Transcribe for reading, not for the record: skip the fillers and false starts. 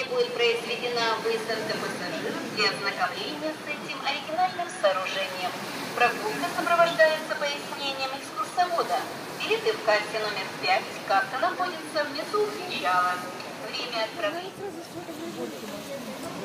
будет произведена высадка пассажиров для ознакомления с этим оригинальным сооружением. Прогулка сопровождается пояснением экскурсовода. Билеты в кассе номер 5. Касса находится внизу причала. Время отправления.